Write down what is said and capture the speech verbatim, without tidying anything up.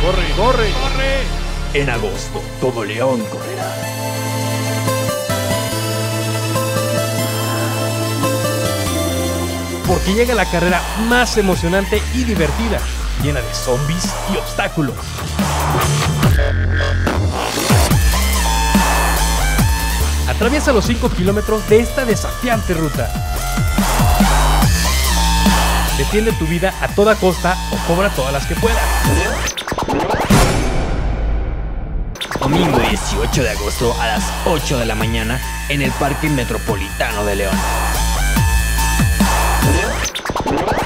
corre, corre, corre. En agosto, todo León correrá. Porque llega la carrera más emocionante y divertida, llena de zombies y obstáculos. Atraviesa los cinco kilómetros de esta desafiante ruta. Defiende tu vida a toda costa o cobra todas las que puedas. Domingo dieciocho de agosto a las ocho de la mañana en el Parque Metropolitano de León.